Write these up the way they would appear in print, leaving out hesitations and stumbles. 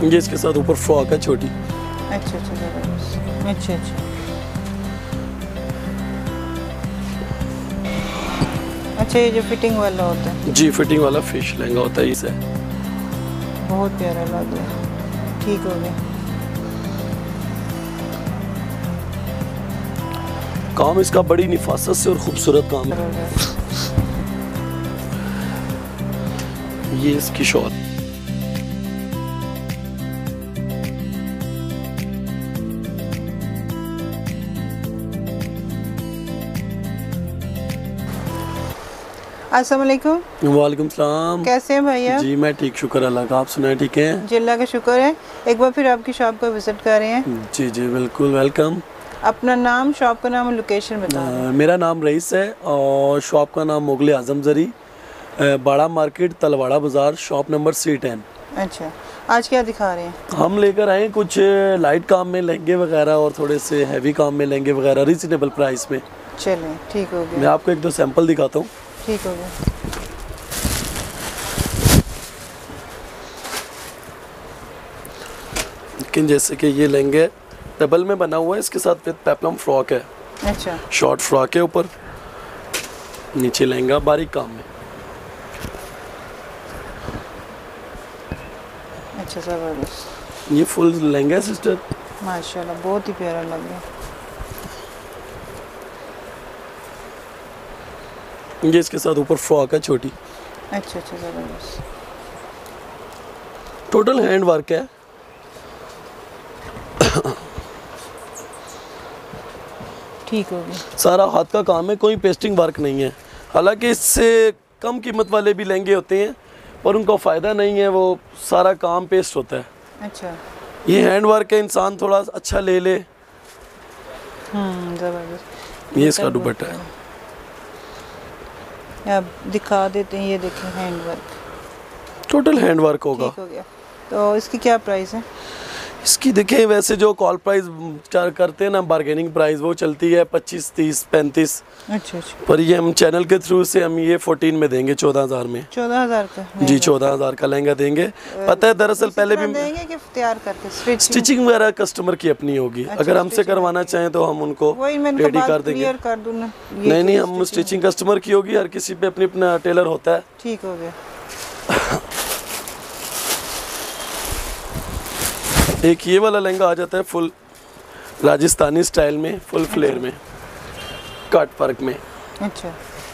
ये इसके साथ ऊपर फ्रॉक है छोटी। अच्छा अच्छा जबरदस्त। अच्छा अच्छा अच्छा, ये जो फिटिंग वाला होता है? जी, फिटिंग वाला फिश लहंगा होता है इसे। बहुत प्यारा लग रहा है। ठीक हो गया। काम इसका बड़ी निफासत से और खूबसूरत काम है। ये इसकी शॉल। अस्सलाम वालेकुम। वालेकुम सलाम। कैसे हैं भैया? जी मैं ठीक, शुक्र अल्लाह का। आप सुनाए, ठीक हैं? जी अल्लाह का शुक्र है। एक बार फिर आपकी शॉप को विजिट कर रहे हैं। जी जी बिल्कुल, वेलकम। अपना नाम, शॉप का नाम और लोकेशन बता दें। मेरा नाम रईस है और शॉप का नाम मुगल आजम जरी, बड़ा मार्केट, तलवाड़ा बाज़ार, शॉप नंबर C10। अच्छा, आज क्या दिखा रहे हैं? हम लेकर आए कुछ लाइट काम में लहंगे वगैरह और थोड़े से हैवी काम में लहंगे वगैरह, रिजनेबल प्राइस में। चलें, ठीक हो मैं गया। आपको एक दो सैंपल दिखाता हूँ। ठीक हो गया। लेकिन जैसे कि ये लहंगे डबल में बना हुआ है, इसके साथ विद पेप्लम फ्रॉक है। अच्छा, शॉर्ट फ्रॉक है, ऊपर नीचे लहंगा बारीक काम में। अच्छा ज़बरदस्त। ये फुल लहंगा है सिस्टर। माशाल्लाह बहुत ही प्यारा लग रहा है। ये इसके साथ ऊपर फ्रॉक है छोटी। अच्छा अच्छा ज़बरदस्त। टोटल हैंड वर्क है। ठीक हो गया। सारा हाथ का काम है, कोई पेस्टिंग वर्क नहीं है। हालांकि इससे कम कीमत वाले भी लहंगे होते हैं पर उनका फ़ायदा नहीं है, वो सारा काम पेस्ट होता है। अच्छा, ये हैंड वर्क है, इंसान थोड़ा अच्छा ले ले। ज़बरदस्त। ये इसका दुपट्टा है। आप दिखा देते हैं, ये देखें hand work. Total hand work होगा। ठीक हो गया। तो इसकी क्या प्राइस है? इसकी देखें, वैसे जो कॉल प्राइस करते हैं ना, बार्गेनिंग प्राइस, वो चलती है 25, 30, 35। अच्छा अच्छा। पर ये हम चैनल के थ्रू से हम ये 14 में देंगे, 14,000 में। 14,000 का? जी 14,000 का लहंगा देंगे। पता है दरअसल पहले भी देंगे कि तैयार करके स्टिचिंग वगैरह कस्टमर की अपनी होगी। अच्छा, अगर हमसे करवाना चाहें तो हम उनको रेडी कर देंगे। क्लियर कर दूं ना? नहीं नहीं, हम स्टिचिंग कस्टमर की होगी, हर किसी पे अपनी अपना टेलर होता है। ठीक हो गया। एक ये वाला लहंगा आ जाता है फुल राजस्थानी स्टाइल में, फुल फ्लेयर में, कट वर्क में। अच्छा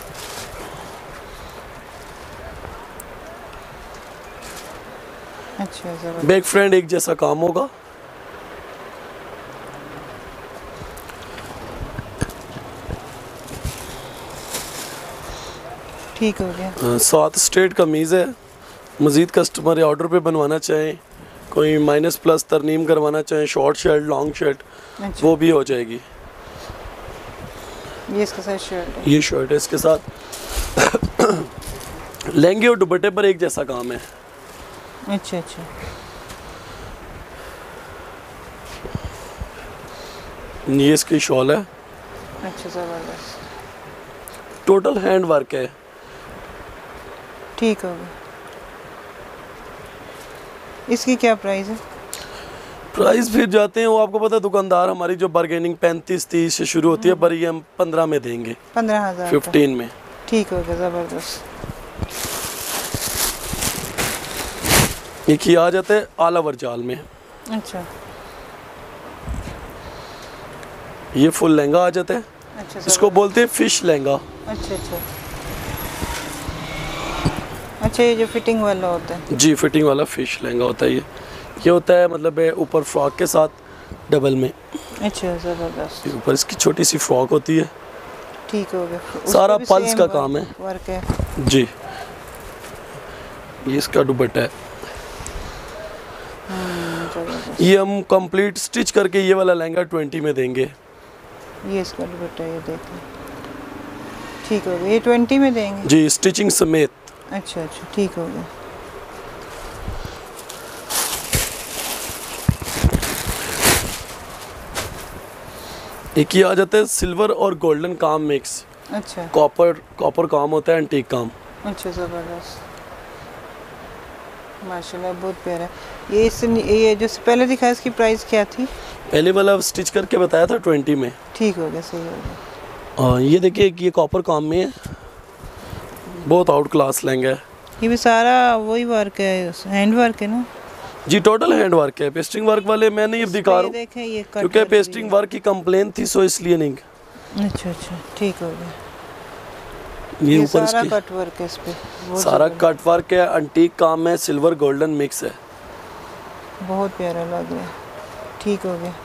अच्छा ज़बरदस्त। बैक फ्रंट एक जैसा काम होगा। ठीक हो गया। 7 स्ट्रेट कमीज़ है। मज़ीद कस्टमर ऑर्डर पे बनवाना चाहें, कोई माइनस प्लस तरनीम करवाना चाहें, शॉर्ट शर्ट, लॉन्ग शर्ट, अच्छा, वो भी हो जाएगी। ये इसके साथ शर्ट है। ये शर्ट है, इसके साथ लहंगे और दुपट्टे पर एक जैसा काम है। अच्छा अच्छा। ये इसकी शॉल है। अच्छा ज़बरदस्त। टोटल हैंड वर्क है। ठीक हो गया। इसकी क्या प्राइस है? प्राइस फिर जाते हैं, वो आपको पता है दुकानदार हमारी जो बार्गेनिंग 35-30 से शुरू होती है, पर ये हम 15 में देंगे। 15,000 15 में। ठीक हो गया ज़बरदस्त। एक ही आ जाता है आला वर्जाल में। अच्छा ये फुल लहंगा आ जाता है। अच्छा। इसको बोलते हैं फिश लहंगा। अच्छा अच्छा अच्छा। ये जो फिटिंग वाला होता है? जी, फिटिंग वाला फिश लहंगा होता है। ये होता है मतलब ऊपर फ्रॉक के साथ डबल में। अच्छा ज़बरदस्त। ऊपर इसकी छोटी सी फ्रॉक होती है। ठीक हो गया। सारा पल्स का काम है। वर्क है। जी, ये इसका दुपट्टा है। ये हम कंप्लीट स्टिच करके ये वाला लहंगा 20 में देंगे। ये इसका दुपट्टा, ये देखें। ठीक हो गया। ये 20 में देंगे? जी, स्टिचिंग समेत। अच्छा अच्छा, ठीक हो गया। एक ही आ जाता है सिल्वर और गोल्डन काम मिक्स। अच्छा कॉपर काम होता है, एंटीक काम। अच्छा ज़बरदस्त। माशाल्लाह बहुत प्यारा। ये जो पहले दिखाया इसकी प्राइस क्या थी? पहले वाला स्टिच करके बताया था 20 में। ठीक हो गया, सही हो गया। ये देखिए कि ये कॉपर काम में है, बहुत आउट क्लास लहंगा है। ये भी सारा वही वर्क है, हैंड वर्क है ना? जी टोटल हैंड वर्क है, पेस्टिंग वर्क वाले मैं नहीं अब दिखा रहा हूँ देखें ये कट क्योंकि पेस्टिंग वर्क की कंप्लेन थी, सो इसलिए नहीं। अच्छा, ठीक हो गया। ये ये ऊपर सारा इसके कट वर्क है इस पे, बहुत सारा जबरदस्त। कट वर्क है, अंटीक काम है, सिल्वर गोल्डन मिक्स है। बहुत प्यारा लग रहा है। ठीक हो गया।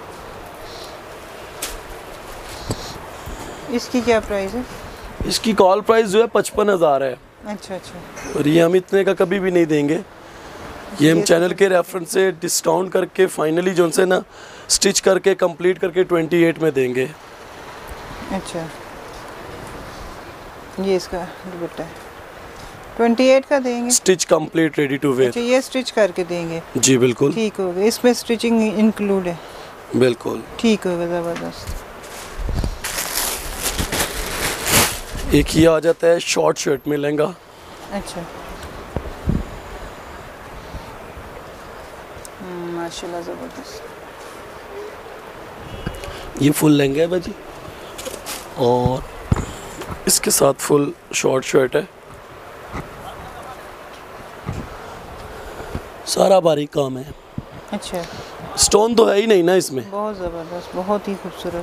इसकी क्या प्राइस है? इसकी कॉल प्राइस जो है 55,000 है। अच्छा, और ये हम इतने का कभी भी नहीं देंगे। ये हम चैनल के रेफरेंस से डिस्काउंट करके फाइनली जो से ना स्टिच करके कंप्लीट करके 28 में देंगे। अच्छा, ये इसका दुपट्टा है, 28 का देंगे। Stitch complete ready to wear. अच्छा, ये स्टिच करके देंगे? जी बिल्कुल। ठीक हो गया, इसमें स्टिचिंग इंक्लूड है? बिल्कुल। ठीक हो गया, ज़बरदस्त। एक ही आ जाता है शॉर्ट शर्ट में लहंगा। अच्छा, माशाल्लाह ज़बरदस्त। ये फुल लहंगा है भाजी, और इसके साथ फुल शॉर्ट शर्ट है। सारा बारीक काम है। अच्छा, स्टोन तो है ही नहीं ना इसमें। बहुत ज़बरदस्त, बहुत ही खूबसूरत।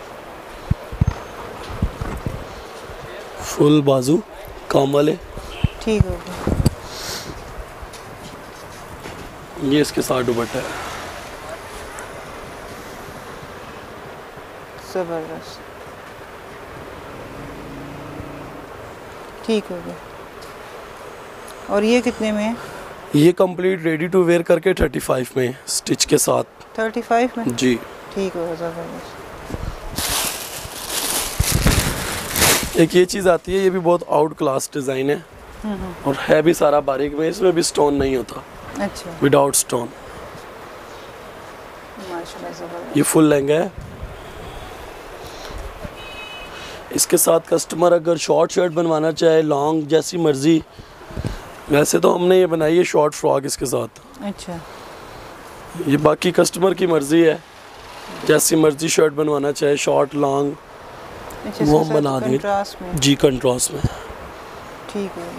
फुल बाजू काम वाले। ठीक हो गया। ये इसके साथ दुपट्टा है। ज़बरदस्त, ठीक हो गया। और ये कितने में है? ये कंप्लीट रेडी टू वेयर करके 35 में स्टिच के साथ। 35 में? जी। ठीक हो गया, ज़बरदस्त। एक ये चीज़ आती है, ये भी बहुत आउट क्लास डिज़ाइन है और है भी सारा बारीक में, इसमें भी स्टोन नहीं होता। अच्छा, विदाउट स्टोन। माशाल्लाह ज़बरदस्त। ये फुल लहंगा है। इसके साथ कस्टमर अगर शॉर्ट शर्ट बनवाना चाहे, लॉन्ग, जैसी मर्ज़ी। वैसे तो हमने ये बनाई है शॉर्ट फ्रॉक इसके साथ। अच्छा, ये बाकी कस्टमर की मर्ज़ी है, जैसी मर्ज़ी शर्ट बनवाना चाहे, शॉर्ट लॉन्ग, अच्छा, वो हम बना देंगे। कंट्रास्ट में? जी कंट्रास्ट में। ठीक है।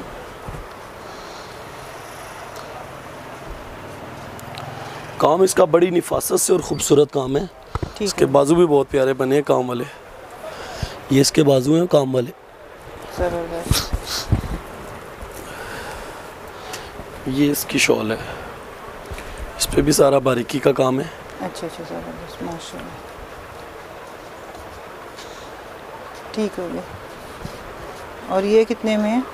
काम इसका बड़ी निफासत से और ख़ूबसूरत काम है। ठीक इसके है, बाजू भी बहुत प्यारे बने हैं काम वाले। ये इसके बाजू हैं काम वाले। ज़बरदस्त। ये इसकी शॉल है, इस पे भी सारा बारीकी का काम है। अच्छा, ज़बरदस्त, माशाल्लाह। ठीक हो गया। और ये कितने में है?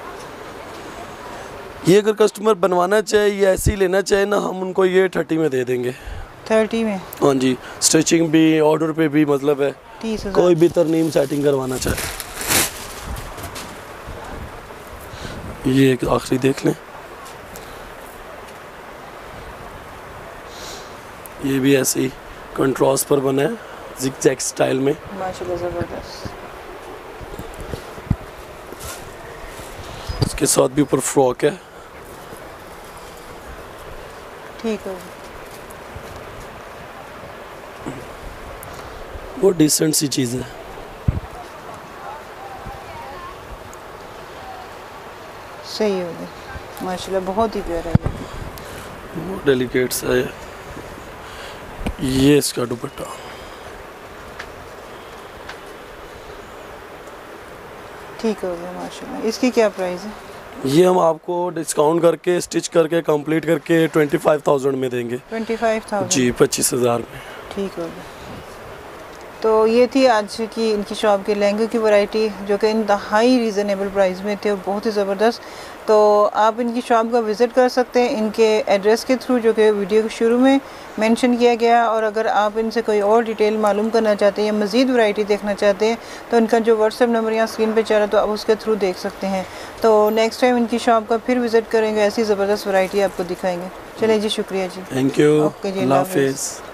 ये अगर कस्टमर बनवाना चाहे या ऐसे ही लेना चाहे ना, हम उनको ये 30 में दे देंगे। 30 में? हाँ जी, स्टिचिंग भी ऑर्डर पे भी, मतलब है 30,000। कोई भी तरनीम सेटिंग करवाना चाहे। ये एक आखिरी देख लें, ये भी ऐसे ही कंट्रास्ट पर बना है ज़िगज़ैग स्टाइल में। माशाल्लाह ज़बरदस्त। इसके साथ भी ऊपर फ्रॉक है। ठीक हो गया। वो डिसेंट सी चीज़ है। सही हो गया, माशाल्लाह बहुत ही प्यारा है। वो डेलिकेट सा है। ये इसका दुपट्टा। ठीक हो गया, माशाल्लाह। इसकी क्या प्राइस है? ये हम आपको डिस्काउंट करके स्टिच करके कंप्लीट करके 25,000 में देंगे। 25,000? जी, 25,000 में। ठीक हो गया। तो ये थी आज की इनकी शॉप के लहंगे की वैरायटी, जो कि इंतहाई रीज़नेबल प्राइस में थे और बहुत ही ज़बरदस्त। तो आप इनकी शॉप का विज़िट कर सकते हैं इनके एड्रेस के थ्रू, जो कि वीडियो के शुरू में मेंशन किया गया है। और अगर आप इनसे कोई और डिटेल मालूम करना चाहते हैं या मज़ीद वैरायटी देखना चाहते हैं, तो इनका जो व्हाट्सएप नंबर यहाँ स्क्रीन पे चल रहा है, तो आप उसके थ्रू देख सकते हैं। तो नेक्स्ट टाइम इनकी शॉप का फिर विज़िट करेंगे, ऐसी ज़बरदस्त वैरायटी आपको दिखाएंगे। चलिए जी, शुक्रिया जी। Thank you. ओके जी, अल्लाह हाफिज़। हाफिज़।